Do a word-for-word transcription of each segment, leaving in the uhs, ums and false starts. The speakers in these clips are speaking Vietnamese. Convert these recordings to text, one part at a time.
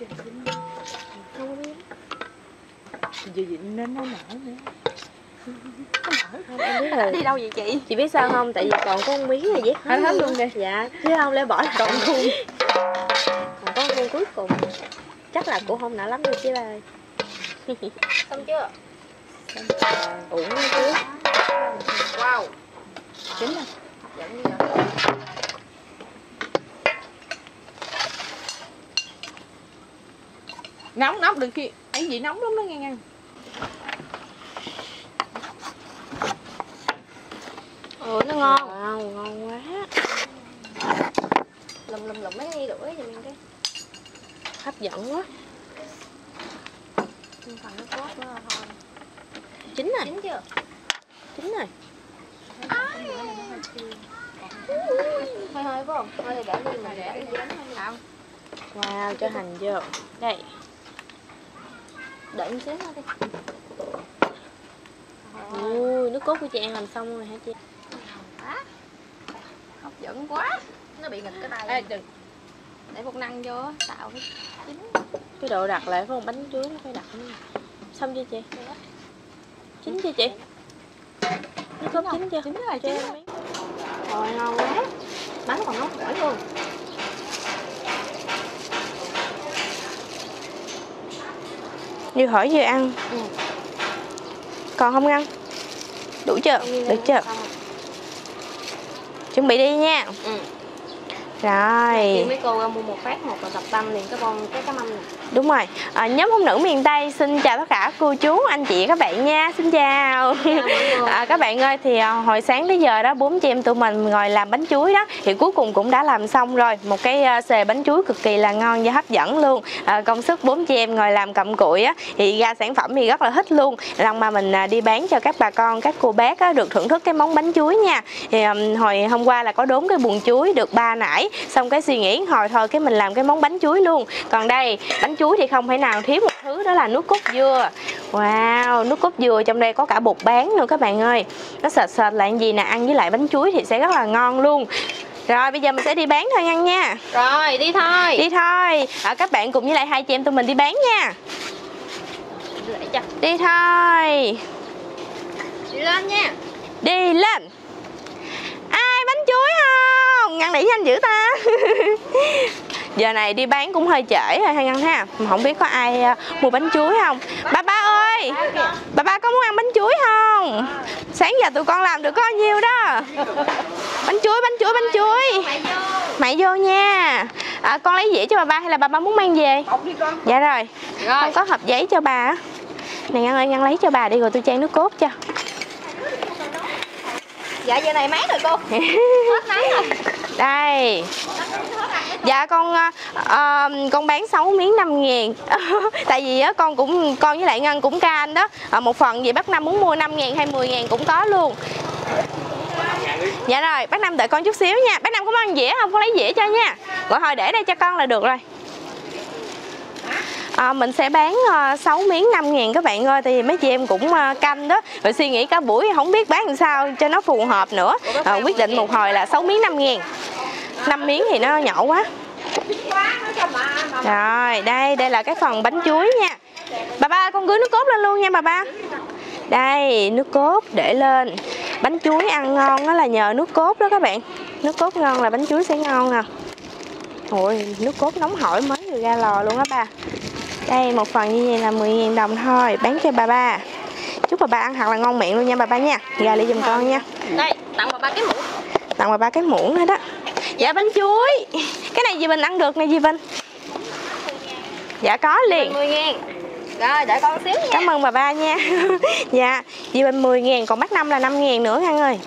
Không biết. Giờ gì nên nó nở nữa. Không, em biết là đi đâu vậy chị? Chị biết sao không? Tại vì còn có con miếng này vét hết hết luôn đi. Dạ, chứ không lẽ bỏ còn khuôn. Còn có khuôn cuối cùng. Chắc là cũng không nở lắm đâu chị ơi. Xong chưa? Xong rồi, uổng chứ. Wow. Chín rồi. Dẫn đi rồi. Nóng nóng đừng khi ấy gì nóng lắm đó nghe nghe. Ủa nó ngon. Wow, ngon quá. Lùm lùm lùm mấy cái đuổi cho mình cái. Hấp dẫn quá. Nhưng phần nó cốt nữa thôi. Chín rồi. Chín chưa? Chín rồi. Hơi hơi phải không? Hơi thì để đi mà để đi đánh không? Wow, cho hành vô. Đây. Đợi một xíu thôi đi. Ui, nước cốt của chị An làm xong rồi hả chị? Quá. Hấp dẫn quá. Nó bị nghịch cái tay. Ê, đừng. Để bột năng vô tạo cái chín. Cái độ đặt lại phải không? Bánh chuối nó phải đặt nữa. Xong chưa chị? Chín chưa chị? Nước cốt chín chưa? Chín rồi, chín rồi. Rồi, ngon quá. Bánh còn nóng hổi luôn. Như hỏi vừa ăn. Ừ. Còn không ăn? Đủ chưa? Được chưa? Chuẩn bị đi nha. Ừ. Rồi. Thì mấy cô mua một phát một rồi tập tâm liền cái bon cái cái mâm này. Đúng rồi. À, nhóm phụ nữ miền Tây xin chào tất cả cô chú, anh chị các bạn nha. Xin chào. À, các bạn ơi, thì hồi sáng tới giờ đó bốn chị em tụi mình ngồi làm bánh chuối đó, thì cuối cùng cũng đã làm xong rồi. Một cái xề bánh chuối cực kỳ là ngon và hấp dẫn luôn. À, công sức bốn chị em ngồi làm cặm cụi á, thì ra sản phẩm thì rất là thích luôn. Lần mà mình đi bán cho các bà con, các cô bác á, được thưởng thức cái món bánh chuối nha. Thì um, hồi hôm qua là có đốn cái buồng chuối được ba nải, xong cái suy nghĩ hồi thôi cái mình làm cái món bánh chuối luôn. Còn đây bánh chuối thì không thể nào thiếu một thứ, đó là nước cốt dừa. Wow, nước cốt dừa trong đây có cả bột bán nữa các bạn ơi. Nó sệt sệt lại gì nè, ăn với lại bánh chuối thì sẽ rất là ngon luôn. Rồi bây giờ mình sẽ đi bán thôi nha nha. Rồi đi thôi. Đi thôi. À, các bạn cùng với lại hai chị em tụi mình đi bán nha. Đi thôi. Đi lên nha. Đi lên. Ai bánh chuối không? Ngăn đẩy nhanh dữ ta. Giờ này đi bán cũng hơi trễ rồi hay Ngân ha. Không biết có ai mua bánh chuối không. Ba ba ơi, ba ba có muốn ăn bánh chuối không? Sáng giờ tụi con làm được có nhiêu đó. Bánh chuối, bánh chuối, bánh chuối. Mày vô nha. À, con lấy dĩa cho bà ba hay là bà ba muốn mang về? Dạ rồi. Con có hộp giấy cho bà. Này Ngân ơi, Ngân lấy cho bà đi rồi tôi chan nước cốt cho. Dạ giờ này mát rồi cô. Hết nắng rồi. Đây. Dạ con uh, con bán sáu miếng năm ngàn. Tại vì á con cũng con với lại Ngân cũng canh đó. À, một phần gì bác Năm muốn mua năm ngàn hay mười ngàn cũng có luôn. Dạ rồi, bác Năm đợi con chút xíu nha. Bác Năm có muốn ăn dĩa không? Con lấy dĩa cho nha. Rồi thôi để đây cho con là được rồi. À, mình sẽ bán uh, sáu miếng năm ngàn các bạn ơi. Tại vì mấy chị em cũng uh, canh đó. Rồi suy nghĩ cả buổi không biết bán làm sao cho nó phù hợp nữa. À, quyết định một hồi là sáu miếng năm ngàn. năm miếng thì nó nhỏ quá. Rồi đây, đây là cái phần bánh chuối nha. Bà ba con gửi nước cốt lên luôn nha bà ba. Đây nước cốt để lên. Bánh chuối ăn ngon đó là nhờ nước cốt đó các bạn. Nước cốt ngon là bánh chuối sẽ ngon à. Ôi nước cốt nóng hổi mới vừa ra lò luôn đó ba. Đây một phần như vậy là mười ngàn đồng thôi. Bán cho bà ba. Chúc bà ba ăn thật là ngon miệng luôn nha bà ba nha. Gà lại giùm con nha. Đây tặng bà ba cái muỗng. Tặng bà ba cái muỗng nữa đó. Dạ bánh chuối. Cái này dì Bình ăn được nè dì Bình. Dạ có liền. mười ngàn. Rồi đợi con xíu nha. Cảm ơn bà ba nha. Dạ dì Bình mười ngàn, còn bác Năm là năm ngàn nữa Ngân ơi.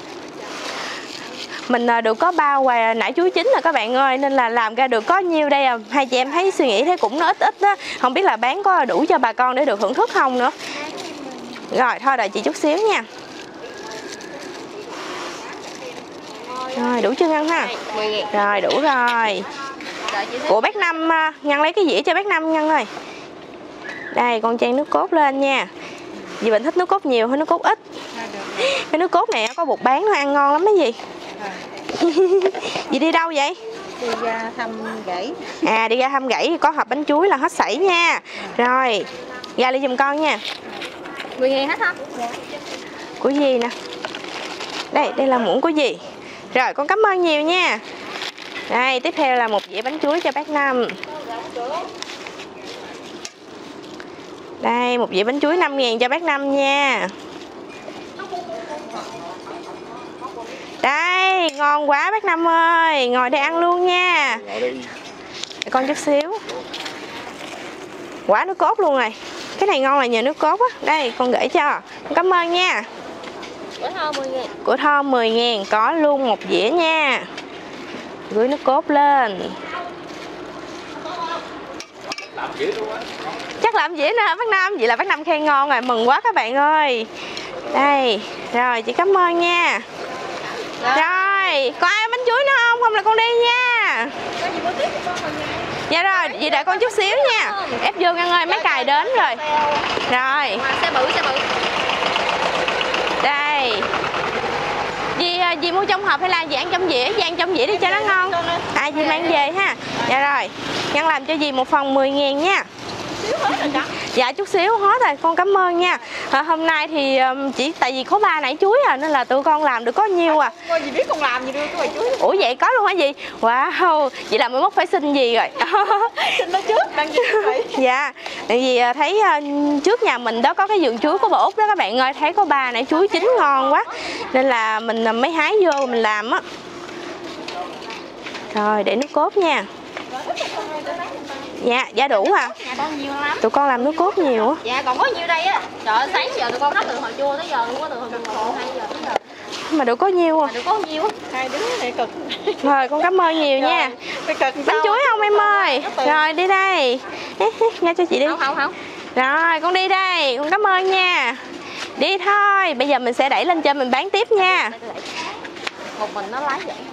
Mình được có ba quà nải chuối chín rồi các bạn ơi. Nên là làm ra được có nhiêu đây à. Hai chị em thấy suy nghĩ thấy cũng nó ít ít đó. Không biết là bán có đủ cho bà con để được thưởng thức không nữa. Rồi thôi đợi chị chút xíu nha. Rồi đủ chưa Ngân ha? Rồi đủ rồi. Của bác Năm, Ngân lấy cái dĩa cho bác Năm Ngân ơi. Đây con chan nước cốt lên nha. Dì Bình thích nước cốt nhiều hơn nước cốt ít. Cái nước cốt này có bột bán nó ăn ngon lắm mấy gì. Dì đi đâu vậy? đi ra thăm gãy. À đi ra thăm gãy thì có hộp bánh chuối là hết sảy nha. Rồi ra ly giùm con nha. mười ngàn hết hả? Dạ. Của gì nè. Đây, đây là muỗng của gì. Rồi con cảm ơn nhiều nha. Đây, tiếp theo là một dĩa bánh chuối cho bác Năm. Đây, một dĩa bánh chuối năm ngàn cho bác Năm nha. Đây, ngon quá bác Năm ơi. Ngồi đây ăn luôn nha. Để con chút xíu. Quả nước cốt luôn rồi. Cái này ngon là nhờ nước cốt á. Đây, con gửi cho. Con cảm ơn nha. Của thơm mười ngàn. Của thơm mười ngàn, có luôn một dĩa nha. Gửi nước cốt lên. Chắc làm dĩa nữa hả bác Năm? Vậy là bác Năm khen ngon rồi, mừng quá các bạn ơi. Đây, rồi chị cảm ơn nha. Rồi, rồi có ai bánh chuối nữa không? Không là con đi nha. Dạ rồi, vậy đợi con chút xíu nha. Ép vô Ngân ơi, mấy cài đến rồi. Rồi. Xe bự, xe bự. Đây. Dì, dì mua trong hộp hay là dì ăn trong dĩa? Dì ăn trong dĩa đi cho nó ngon. À dì mang về ha. Dạ rồi. Ngân làm cho dì một phần mười ngàn nha. Dạ chút xíu hết rồi, con cảm ơn nha. À, hôm nay thì um, chỉ tại vì có ba nãy chuối à nên là tụi con làm được có nhiêu à. Dì biết con làm gì đưa cái chuối. Ủa vậy có luôn hả dì? Wow, vậy là mới mốt phải xin gì rồi. Xin nó trước, đang gì vậy? Dạ, tại vì thấy uh, trước nhà mình đó có cái vườn chuối của bà Út đó các bạn ơi, thấy có ba nãy chuối chín ngon quá nên là mình mới hái vô mình làm á. Rồi để nước cốt nha. Dạ, dạ đủ à. Nhà con nhiều lắm. Tụi con làm nước cốt nhiều á. Dạ còn có nhiêu đây á. Trời ơi, sáng giờ tụi con nấu từ hồi chua tới giờ luôn á, từ hồi mùng một hai giờ tới giờ. Mà đủ có nhiêu à? Mà được có nhiêu á. Hai đứa này cực. Rồi con cảm ơn nhiều nha. Phải cực Bánh chuối không em ơi? Rồi đi đây. Nghe cho chị đi. Không không không. Rồi con đi đây, con cảm ơn nha. Đi thôi, bây giờ mình sẽ đẩy lên trên mình bán tiếp nha. Một mình nó lái vậy.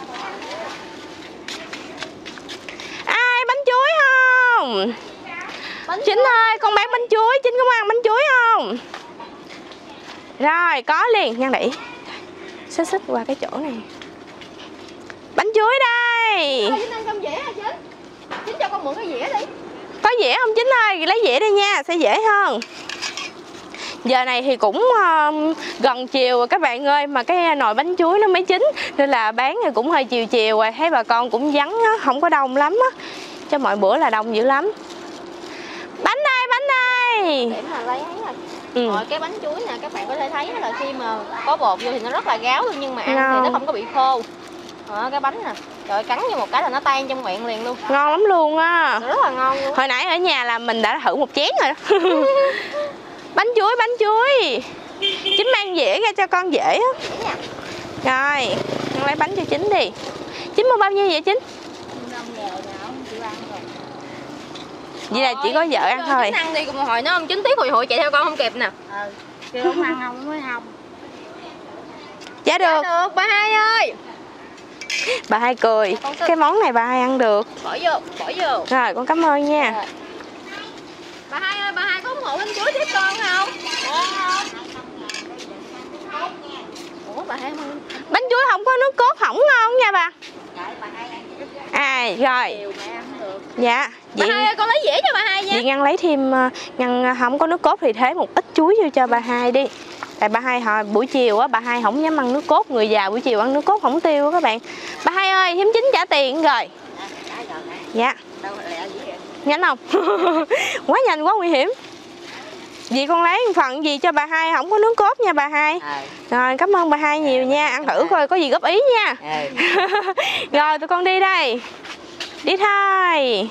Ai bánh chuối không? Bánh Chính ơi, con bán bánh chuối, Chính có ăn bánh chuối không? Rồi, có liền, Nhân đẩy xích xích qua cái chỗ này. Bánh chuối đây. Chính ăn trong dĩa hả Chính? Chính cho con mượn cái dĩa đi. Có dĩa không Chính ơi? Lấy dĩa đi nha, sẽ dễ hơn. Giờ này thì cũng uh, gần chiều rồi các bạn ơi, mà cái nồi bánh chuối nó mới chín nên là bán thì cũng hơi chiều chiều rồi, thấy bà con cũng vắng á, không có đông lắm á. Cho mọi bữa là đông dữ lắm. Bánh đây, bánh đây. Để mà lấy ấy rồi. Ừ. Rồi cái bánh chuối nè, các bạn có thể thấy là khi mà có bột vô thì nó rất là ráo luôn, nhưng mà ăn Ngon. thì nó không có bị khô. Đó, cái bánh nè, trời cắn như một cái là nó tan trong miệng liền luôn. Ngon lắm luôn á. Rất là ngon luôn. Hồi nãy ở nhà là mình đã thử một chén rồi đó. Bánh chuối, bánh chuối. Chính mang dễ ra cho con dễ á. Rồi, con lấy bánh cho Chính đi. Chính mua bao nhiêu vậy Chính? Vậy là chỉ có vợ ăn thôi. Chính ăn đi, cùng hồi nó không Chính tiếp hồi hội chạy theo con không kịp nè. Ừ, kêu không ăn không mới không. Dạ được. Dạ được, bà Hai ơi. Bà Hai cười. Cái món này bà Hai ăn được. Bỏ vô, bỏ vô. Rồi, con cảm ơn nha. Rồi. Bà Hai ơi, bà Hai có ủng hộ bánh chuối tiếp con không? Ủa bà Hai không? Bánh chuối không có nước cốt không ngon nha bà. À rồi. Dạ. Bà Chị... Hai ơi, con lấy dĩa cho bà Hai nha. Chị Ngân lấy thêm, Ngân không có nước cốt thì thế một ít chuối vô cho bà Hai đi. Tại bà Hai hồi buổi chiều á, bà Hai không dám ăn nước cốt, người già buổi chiều ăn nước cốt không tiêu á các bạn. Bà Hai ơi, hiếm Chính trả tiền rồi. Dạ. Nhanh không? Quá nhanh, quá nguy hiểm. Dì con lấy một phần gì cho bà Hai, không có nước cốt nha bà Hai. Rồi cảm ơn bà Hai nhiều nha, ăn thử coi có gì góp ý nha. Rồi tụi con đi đây. Đi thôi.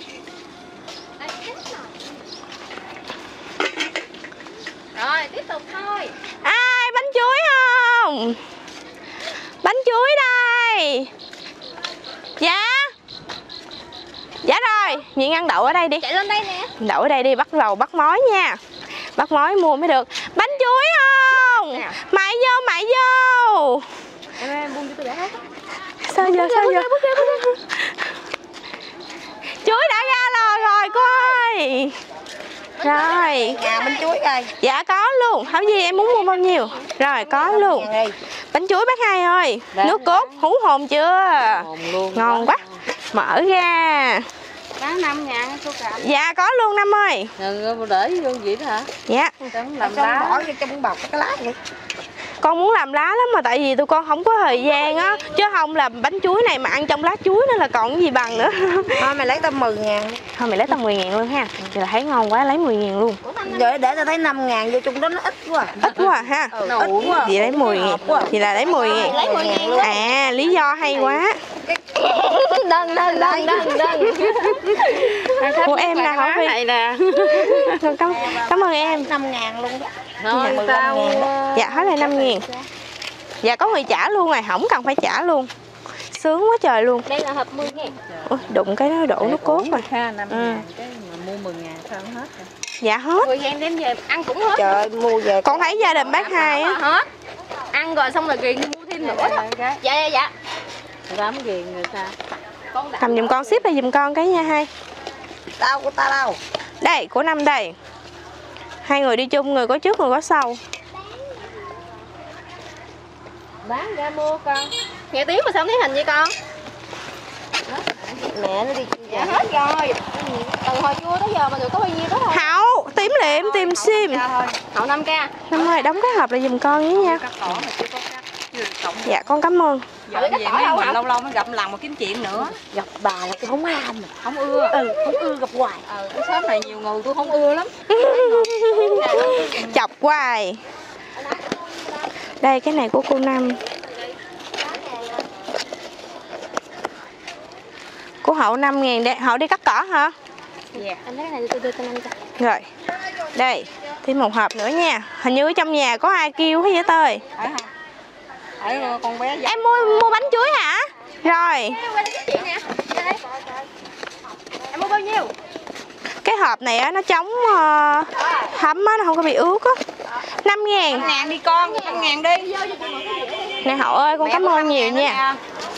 Rồi tiếp tục thôi. Ai bánh chuối không? Bánh chuối đây. Dạ. Dạ rồi, Nhện ăn đậu ở đây đi. Chạy lên đây nè. Đậu ở đây đi, bắt đầu bắt mối nha. Bắt mối mua mới được. Bánh chuối không? Nè. Mại vô, mại vô. Em em buông cho tôi để hết. Sao giờ, sao giờ? Chuối đã ra lò rồi cô ơi. Rồi. Nhà bánh chuối rồi. Dạ có luôn. Hảo gì em muốn mua bao nhiêu? Rồi có luôn. Bánh chuối bác Hai ơi. Đấy, Nước cốt hú hồn chưa? Hồn luôn. Ngon quá. Mở ra. Bán năm ngàn cô Cẩm. Dạ có luôn Năm ơi. Rồi để vô vậy đó hả? Dạ. Trong làm lá. Bỏ vô trong bọc cái lá vậy. Con muốn làm lá lắm mà tại vì tụi con không có thời gian á. Chứ không là bánh chuối này mà ăn trong lá chuối nữa là còn cái gì bằng nữa. Thôi mày lấy tao mười ngàn. Thôi mày lấy tao mười ngàn luôn ha. Vậy là thấy ngon quá lấy mười ngàn luôn. Để để tao thấy năm ngàn vô trong đó nó ít quá. Ít quá à, ha. Ừ, ít quá. Vậy lấy mười ngàn. Vậy là lấy mười ngàn. Lấy mười ngàn luôn. À lý do hay quá. Đơn đơn đơn đơn đơn. Của em nè Hảo Phi. Này nè. Cảm, cảm ơn em. năm ngàn luôn đó. Thôi tao. Dạ hết là năm ngàn. Dạ có người trả luôn rồi, không cần phải trả luôn. Sướng quá trời luôn. Đây là hộp mười ngàn. Ui, đụng cái nó đổ nước cốt rồi. Ha, năm Ừ. ngàn cái mà mua mười ngàn sao không hết rồi. Dạ hết. mười ngàn đem về ăn cũng hết. Trời ơi, mua về. Con thấy gia đình bác Hai á. Hết. Ăn rồi xong rồi Ghiền đi mua thêm nữa đó. Dạ dạ dạ. Tám Ghiền rồi sao? Con đã. Cầm giùm con, ship lại giùm con cái nha Hai. Tao của tao đâu? Đây, của Năm đây. Hai người đi chung, người có trước, người có sau. Bán ra mua con. Nghe tiếng mà sao không thấy hình vậy con? Mẹ nó đi. Dạ hết rồi. Từ hồi trưa tới giờ mà được có bao nhiêu đó thôi. Hảo, tím liệm, tìm sim. Hậu năm k. Năm ơi, đóng cái hộp lại giùm con với nha. Dạ, con cảm ơn. Giờ về mấy mình lâu lâu mới gặp lần mà kiếm chuyện nữa. Gặp bà là tôi không am. Không ưa. Ừ, không ưa gặp hoài. Ừ, cái shop này nhiều người tôi không ưa lắm. Chọc hoài. Đây, cái này của cô Năm. Của Hậu năm ngàn đây. Hậu đi cắt cỏ hả? Dạ. Anh lấy cái này tôi đưa cho anh cho. Rồi. Đây, thêm một hộp nữa nha. Hình như ở trong nhà có ai kêu hay vậy Tơi? Phải không? Phải con bé dắt. Em mua mua bánh chuối hả? Rồi. Chị nè. Đây. Em mua bao nhiêu? Cái hộp này á, nó chống uh, thấm á, nó không có bị ướt á. Năm ngàn. năm ngàn đi con, năm ngàn đi. Nè Hậu ơi, con cảm ơn nhiều nha.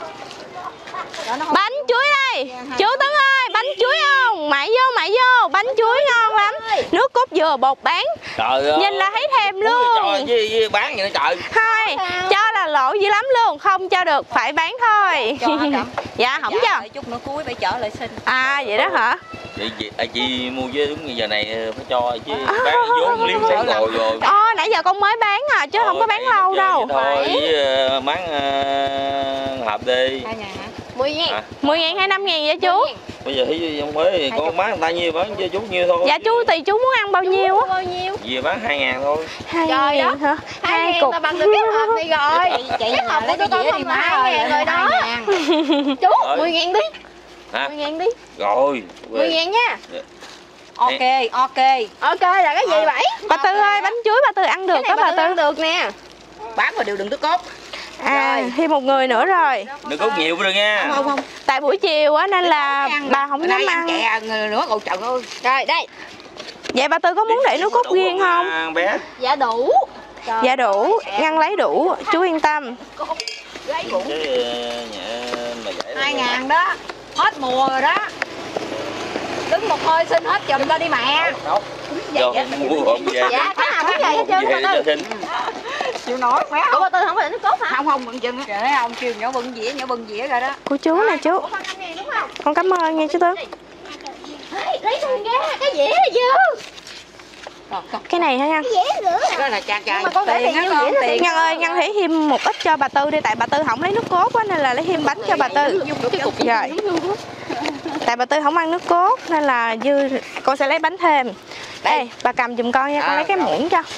Bánh chuối đây. Chú Tấn ơi, bánh chuối không? Mày vô, mày vô. Bánh chuối ngon lắm. Nước cốt dừa bột bán. Trời ơi. Nhìn là thấy thèm luôn. Trời với, với bán vậy đó trời. Thôi, cho là lỗ dữ lắm luôn. Không cho được, phải bán thôi. Cho hả Cẩm? Dạ, không cho. Đợi chút nữa cuối phải trở lại xin. À, vậy đó hả? Chị, chị, à, chị mua với đúng như giờ này phải cho chứ bán vốn liếm sẵn rồi rồi. Ờ, nãy giờ con mới bán à, chứ Thôi, không có bán vậy lâu chơi đâu. vậy thôi, với, uh, bán uh, hộp đi. Hai ngàn hả? mười ngàn. À, mười ngàn hay năm ngàn vậy chú? bây giờ thấy trong mới thì con bán người ta nhiêu bán cho chú nhiêu thôi. Dạ chú tùy chú muốn ăn bao nhiêu á. Bao nhiêu? Về bán hai ngàn thôi. Hai Trời ngàn hả? Hai Hai ngàn cục. ta bằng được cái hộp này rồi. Chị Cái hộp của tôi con không là hai ngàn rồi đó. Chú, Rồi. mười ngàn đi. Hả? mười ngàn đi. Rồi. mười ngàn nha. Ok, ok. Ok là cái gì vậy? Bà Tư ơi, bánh chuối bà Tư ăn được Cái đó này bà bà Tư Tư. ăn được nè. Bán mà đều đừng tức cốt. À, thêm một người nữa rồi. Đừng có nhiều rồi nha. Không không. Tại buổi chiều á nên là bà không dám ăn ăn. kẹ người nữa cậu trời ơi. Rồi đây. Vậy bà Tư có muốn để nước cốt Đủ riêng không? à, bé. Dạ đủ. Trời, Dạ đủ, ngăn lấy đủ, chú yên tâm. lấy đủ. Chứ uh, nhà mà giải Hai ngàn đó. Hết mùa rồi đó. Đứng một hơi xin hết chùm ra đi mẹ. Cho mua hộp về. Dạ, cái nào cũng vậy hết trơn Về bà cho Tư. xin. Chịu nổi quá. Ủa bà Tư không phải để nước cốt hả? Không không bận chừng. Trời ơi ông kêu nhỏ bưng dĩa, nhỏ bưng dĩa rồi đó. Của chú nè chú. Ủa con năm ngàn đúng không? Con cảm ơn nha chú Tư. Lấy, lấy thêm ra cái dĩa này dư. Rồi, con. Cái này hả Ngân? Dĩa nữa. Cái là cha cha. Nhưng mà con để tiền tiền á nhiêu con dĩa tiền. Ngân ơi, Ngân thấy thêm một ít cho bà Tư đi. Tại bà Tư không lấy nước cốt á, nên là lấy thêm bánh cho bà Tư. Rồi. Tại bà Tư không ăn nước cốt nên là dư con sẽ lấy bánh thêm. Đây, bà cầm giùm con nha, con À, lấy cái rồi. muỗng cho.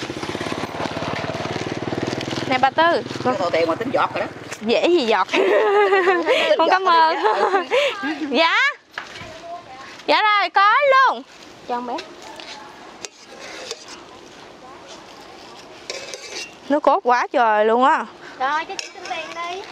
Nè bà Tư, Cái tờ tiền mà tính giọt rồi đó. dễ gì giọt. Con cảm ơn. Dạ. Dạ rồi, có luôn. Cho con bé. Nước cốt quá trời luôn á. Rồi cho chị xin tiền đi.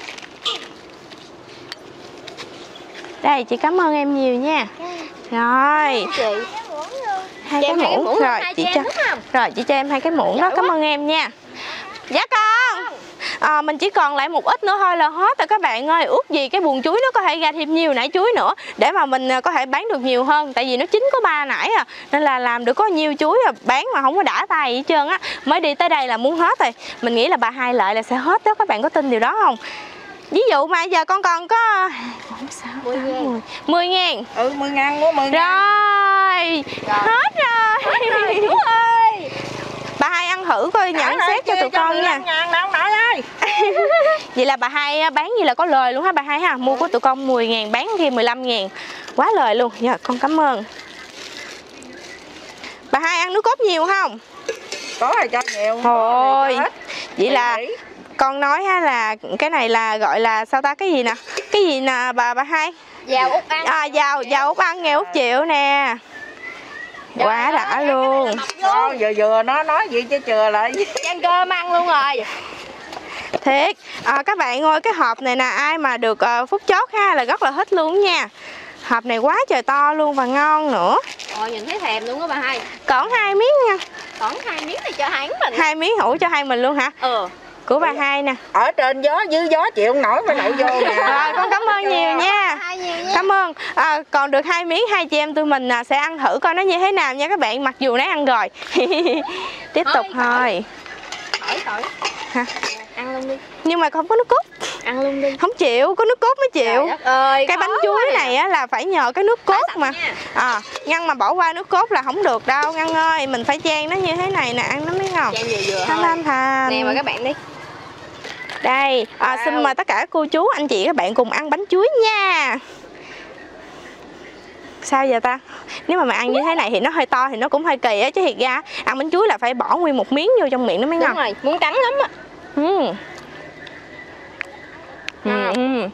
Đây, chị cảm ơn em nhiều nha. Rồi, Chị. hai Cho cái em hai cái muỗng. muỗng Rồi, hai chị cho cho. em đúng không? Rồi, chị cho em hai cái muỗng đó, cảm ơn em nha. Dạ con. à, mình chỉ còn lại một ít nữa thôi là hết rồi các bạn ơi. Ước gì cái buồng chuối nó có thể ra thêm nhiều nải chuối nữa để mà mình có thể bán được nhiều hơn. Tại vì nó chín có ba nải à, nên là làm được có nhiều chuối à, bán mà không có đã tay gì hết trơn á. Mới đi tới đây là muốn hết rồi. Mình nghĩ là bà Hai Lợi là sẽ hết đó, các bạn có tin điều đó không? Ví dụ mà giờ con còn có mười ngàn. Ừ, mười ngàn của mười ngàn. Rồi, rồi. Hết rồi. Hết rồi chú ơi. Bà Hai ăn thử coi nhận xét cho tụi con nha. Ngàn đâu nội ơi. Vậy là bà Hai bán gì là có lời luôn hả bà Hai ha? Mua của tụi con mười ngàn bán kia mười lăm ngàn. Quá lời luôn. Dạ con cảm ơn. Bà Hai ăn nước cốt nhiều không? Có rồi cho nhiều. Thôi. Vậy là con nói ha là cái này là gọi là sao ta, cái gì nè? Cái gì nè bà bà Hai? Giàu Út ăn. À giàu giàu Út ăn nghèo Út chịu nè. Quá đã luôn. Thôi vừa vừa nó nói gì chứ chừa lại. Ăn cơm ăn luôn rồi. Thiệt à, các bạn ơi, cái hộp này nè, ai mà được uh, phút chót ha là rất là thích luôn nha. Hộp này quá trời to luôn và ngon nữa. Rồi nhìn thấy thèm luôn á bà Hai. Còn hai miếng nha. Còn hai miếng này cho hai mình. Hai miếng hủ cho hai mình luôn hả? Ừ. Của bà Hai nè. Ở trên gió dưới gió chịu không nổi, phải đậu vô nè. Rồi con cảm ơn nhiều nha. Cảm ơn. À, còn được hai miếng, hai chị em tụi mình sẽ ăn thử coi nó như thế nào nha các bạn. Mặc dù nãy ăn rồi. Tiếp tục thôi. Hỏi hỏi. Hả? Ăn luôn đi. Nhưng mà không có nước cốt. Ăn luôn đi. Không chịu, có nước cốt mới chịu. Ơi, cái bánh chuối này á là phải nhờ cái nước cốt mà. À, Ngân mà bỏ qua nước cốt là không được đâu Ngân ơi. Mình phải chan nó như thế này nè, ăn nó mới ngon. Chan vừa vừa thôi. Thanh Thanh. Nè mời các bạn đi. Đây, à, wow. Xin mời tất cả cô chú, anh chị, các bạn cùng ăn bánh chuối nha. Sao giờ ta? Nếu mà mày ăn như thế này thì nó hơi to thì nó cũng hơi kỳ á. Chứ thiệt ra ăn bánh chuối là phải bỏ nguyên một miếng vô trong miệng nó mới ngon. Đúng rồi, muốn cắn lắm á. Ừ. Ngon. Ừ.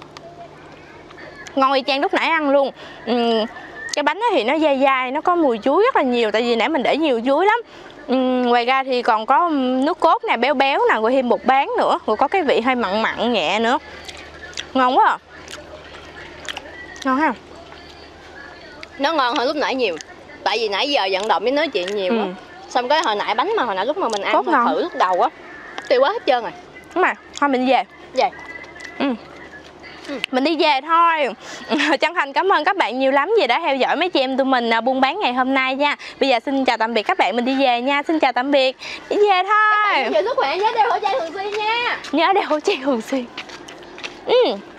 Ngon y chang lúc nãy ăn luôn. Ừ. Cái bánh thì nó dai dai, nó có mùi chuối rất là nhiều. Tại vì nãy mình để nhiều chuối lắm. Ừ, ngoài ra thì còn có nước cốt nè, béo béo nè, rồi thêm bột bán nữa, rồi có cái vị hơi mặn mặn nhẹ nữa. Ngon quá à. Ngon ha. Nó ngon hơn lúc nãy nhiều. Tại vì nãy giờ vận động với nói chuyện nhiều quá. Ừ. Xong cái hồi nãy bánh mà hồi nãy lúc mà mình ăn mà thử lúc đầu á, tiêu quá hết trơn rồi. Đúng rồi, thôi mình đi về. Về. Ừ. Ừ. Mình đi về thôi. Chân thành cảm ơn các bạn nhiều lắm vì đã theo dõi mấy chị em tụi mình buôn bán ngày hôm nay nha. Bây giờ xin chào tạm biệt các bạn, mình đi về nha. Xin chào tạm biệt. Đi về thôi. Các bạn giữ sức khỏe, nhớ đeo khẩu trang thường xuyên nha. Nhớ đeo khẩu trang thường xuyên. Ừ.